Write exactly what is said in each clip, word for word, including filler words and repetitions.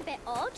bit odd.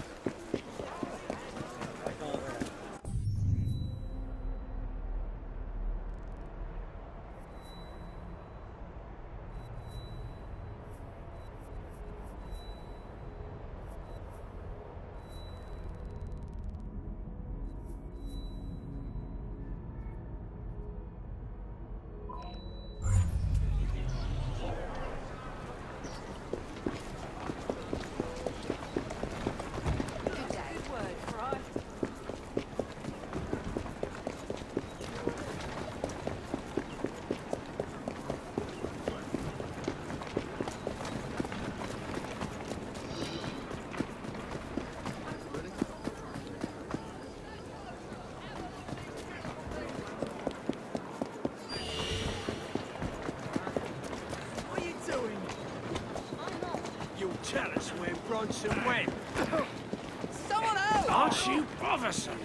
Tell us where Bronson went. Someone else! Aren't you bothersome?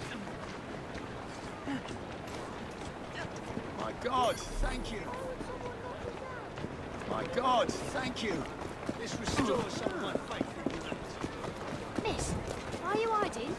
My God, thank you. My God, thank you. This restores some of my faith in humanity. Miss, why are you hiding?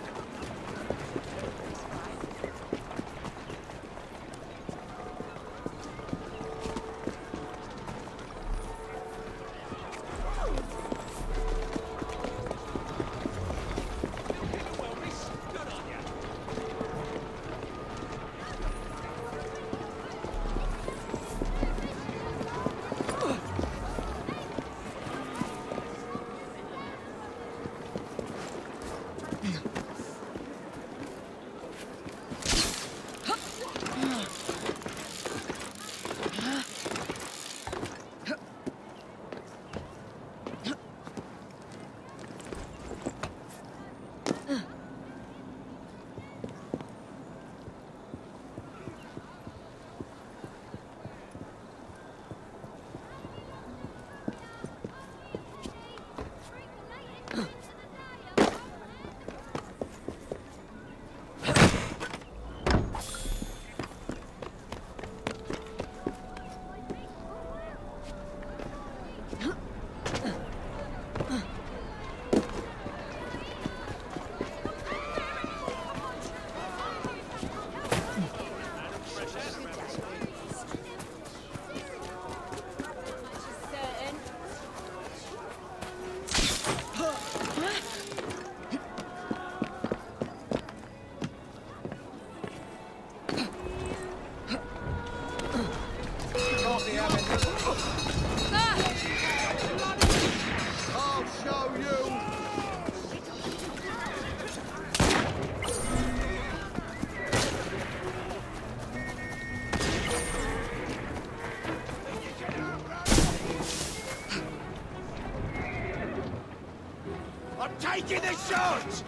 Taking the shot!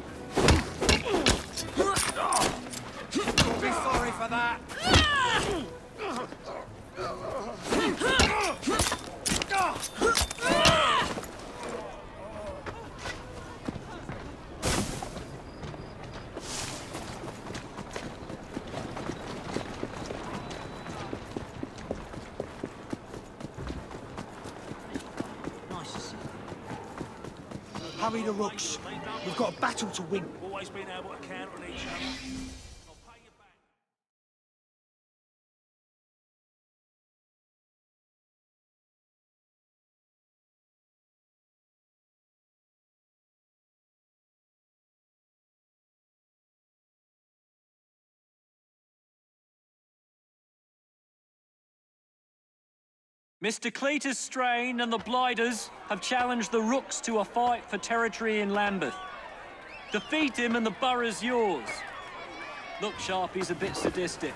You'll be sorry for that. Hurry the rooks. We've got a battle to win. Always been able to count on each other. I'll pay you back. Mister Cletus Strain and the Blighters have challenged the Rooks to a fight for territory in Lambeth. Defeat him and the borough's yours. Look, Sharp, he's a bit sadistic.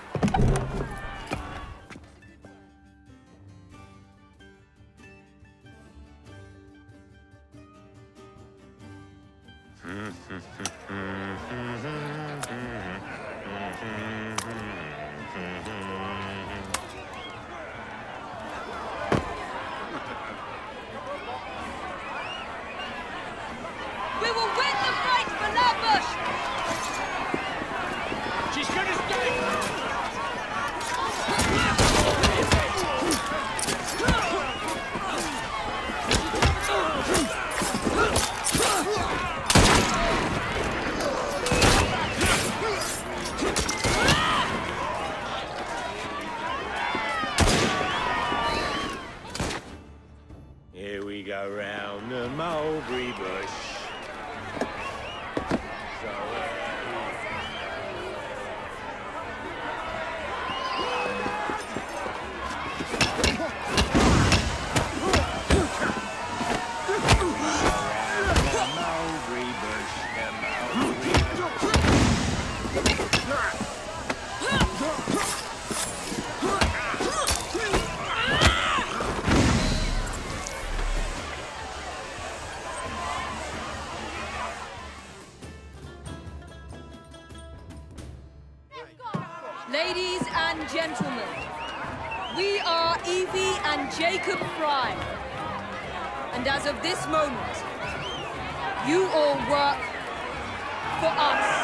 We will win the fight for Lambeth! She's gonna stay! down the mulberry bush. So, Ladies and gentlemen, we are Evie and Jacob Fry. And as of this moment, you all work for us.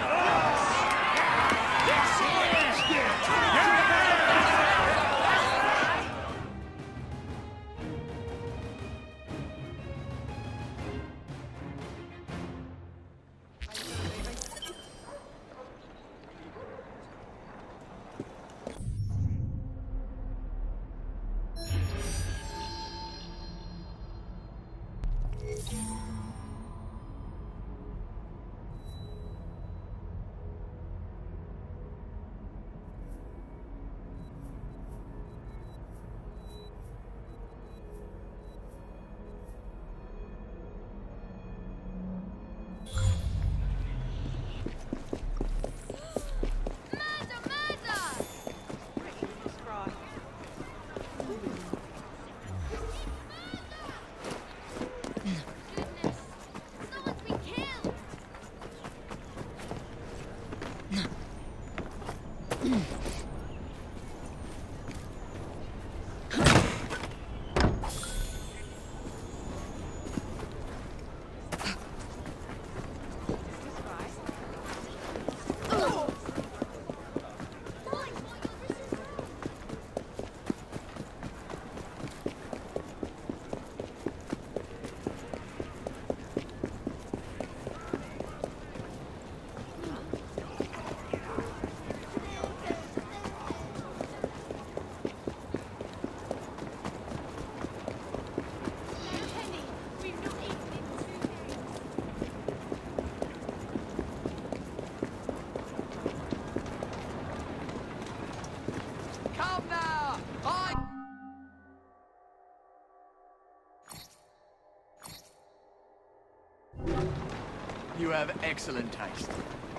You have excellent taste.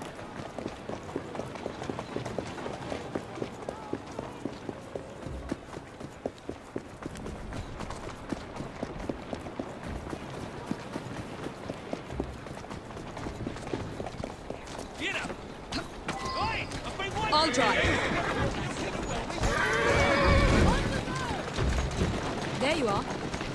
I'll drive. There you are.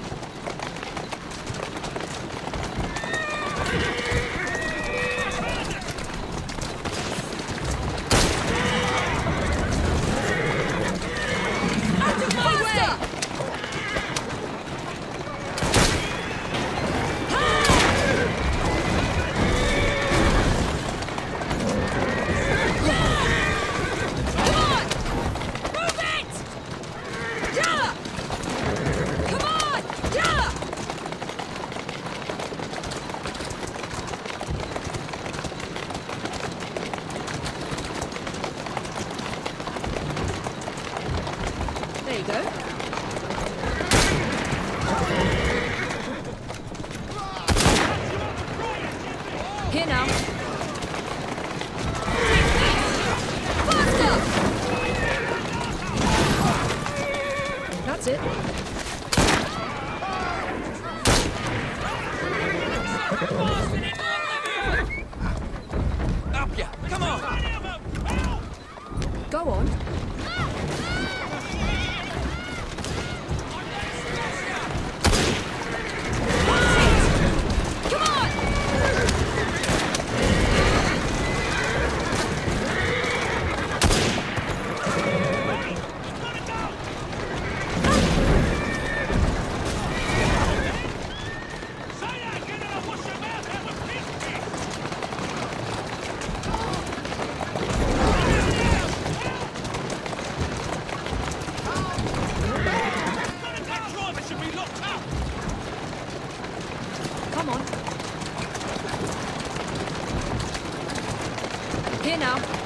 There you go. Here now. Faster! That's it. Up ya! Come on! Go on. Come on! Come on. Here now.